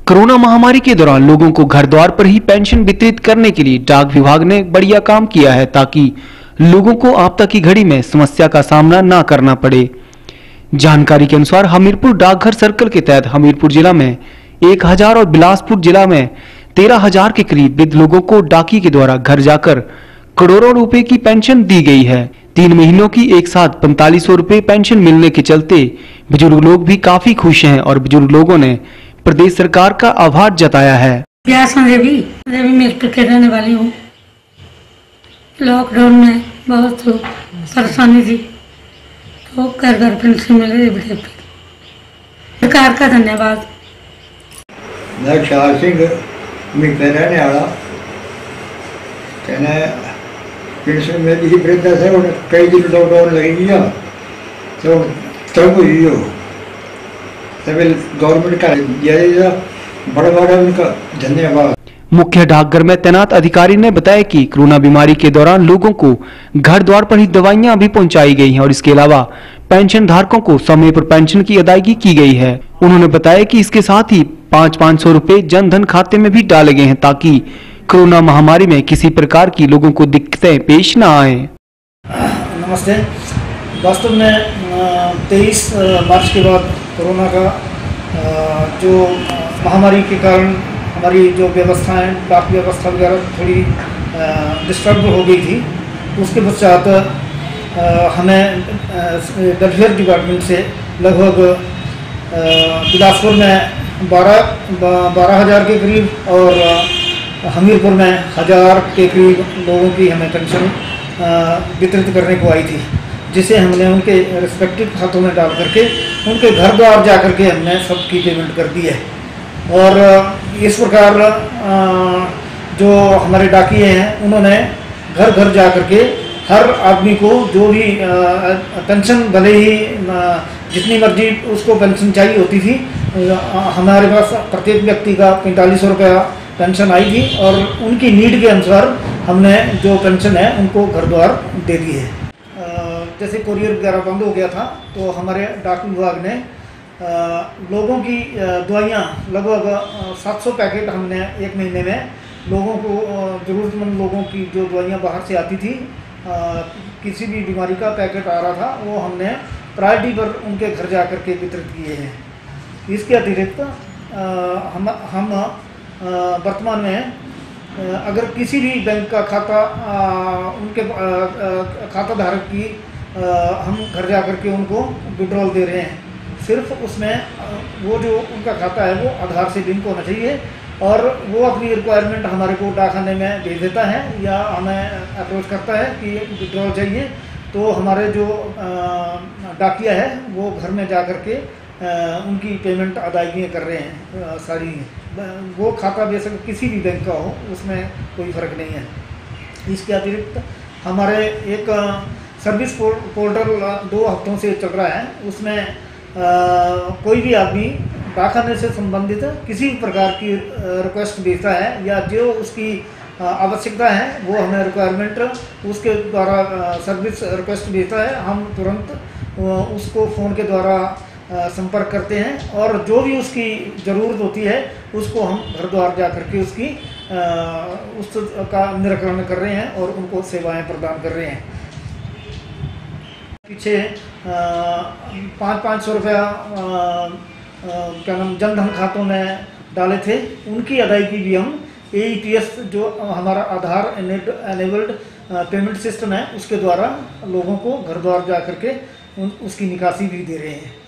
Corona महामारी के दौरान लोगों को घर द्वार पर ही पेंशन वितरित करने के लिए डाक विभाग ने बढ़िया काम किया है ताकि लोगों को आपदा की घड़ी में समस्या का सामना न करना पड़े। जानकारी के अनुसार हमीरपुर डाकघर सर्कल के तहत हमीरपुर जिला में 1000 और बिलासपुर जिला में 13,000 के करीब वृद्ध लोगों को डाकी के द्वारा घर जाकर करोड़ों रुपए की पेंशन दी गई है। 3 महीनों की एक साथ 4500 रुपए पेंशन मिलने के चलते बुजुर्ग लोग भी काफी खुश हैं और बुजुर्ग लोगों ने प्रदेश सरकार का आभार जताया है। देवी मिर्पुर के रहने वाली हूँ। लॉकडाउन में बहुत परेशानी थी तो घर घर पेंशन मिले। सरकार का धन्यवाद। मैं ख्याल सिंह मिलते रहने वाला कहना पेंशन मिली ही वृद्धा से कई दिन लॉकडाउन लगी गया तो तब हुई हो तभी गवर्नमेंट का दिया बड़ा बड़ा उनका धन्यवाद। मुख्य डाकघर में तैनात अधिकारी ने बताया कि कोरोना बीमारी के दौरान लोगों को घर द्वार पर ही दवाइयां भी पहुंचाई गई हैं और इसके अलावा पेंशन धारकों को समय पर पेंशन की अदायगी की गई है। उन्होंने बताया कि इसके साथ ही 500 रुपए जन धन खाते में भी डाले गए हैं ताकि कोरोना महामारी में किसी प्रकार की लोगों को दिक्कतें पेश न आए। नमस्ते। वास्तव में 23 मार्च के बाद कोरोना का जो महामारी के कारण हमारी जो व्यवस्थाएं डाक व्यवस्था वगैरह थोड़ी डिस्टर्ब हो गई थी। उसके पश्चात हमें वेलफेयर डिपार्टमेंट से लगभग बिलासपुर में 12,000 के करीब और हमीरपुर में 1000 के करीब लोगों की हमें पेंशन वितरित करने को आई थी, जिसे हमने उनके रिस्पेक्टिव खातों में डाल करके उनके घर द्वार जा करके हमने सबकी पेमेंट कर दी है। और इस प्रकार जो हमारे डाकिये हैं उन्होंने घर घर जा करके हर आदमी को जो भी पेंशन भले ही जितनी मर्जी उसको पेंशन चाहिए होती थी, हमारे पास प्रत्येक व्यक्ति का 4500 रुपया पेंशन आई थी और उनकी नीड के अनुसार हमने जो पेंशन है उनको घर द्वार दे दी है। जैसे कोरियर वगैरह बंद हो गया था तो हमारे डाक विभाग ने लोगों की दवाइयाँ लगभग 700 पैकेट हमने एक महीने में लोगों को ज़रूरतमंद लोगों की जो दवाइयाँ बाहर से आती थी, किसी भी बीमारी का पैकेट आ रहा था वो हमने प्रायोरिटी पर उनके घर जा कर के वितरित किए हैं। इसके अतिरिक्त हम वर्तमान में अगर किसी भी बैंक का खाता उनके खाता धारक की हम घर जा कर के उनको विड्रॉल दे रहे हैं। सिर्फ उसमें वो जो उनका खाता है वो आधार से लिंक होना चाहिए और वो अपनी रिक्वायरमेंट हमारे को डाकखाने में भेज देता है या हमें अप्रोच करता है कि विड्रॉल चाहिए, तो हमारे जो डाकिया है वो घर में जा कर के उनकी पेमेंट अदायगियाँ कर रहे हैं सारी। वो खाता बेशक किसी भी बैंक का हो, उसमें कोई फ़र्क नहीं है। इसके अतिरिक्त हमारे एक सर्विस पोर्टल 2 हफ्तों से चल रहा है। उसमें कोई भी आदमी डाकखाने से संबंधित किसी भी प्रकार की रिक्वेस्ट भेजता है या जो उसकी आवश्यकता है वो हमें रिक्वायरमेंट उसके द्वारा सर्विस रिक्वेस्ट भेजता है, हम तुरंत उसको फ़ोन के द्वारा संपर्क करते हैं और जो भी उसकी ज़रूरत होती है उसको हम घर द्वार जा करके उसकी उसका निराकरण कर रहे हैं और उनको सेवाएं प्रदान कर रहे हैं। पीछे 500 रुपया क्या नाम जन धन खातों में डाले थे, उनकी अदायगी भी हम AEPS जो हमारा आधार एनेबल्ड पेमेंट सिस्टम है उसके द्वारा लोगों को घर द्वार जा करके उसकी निकासी भी दे रहे हैं।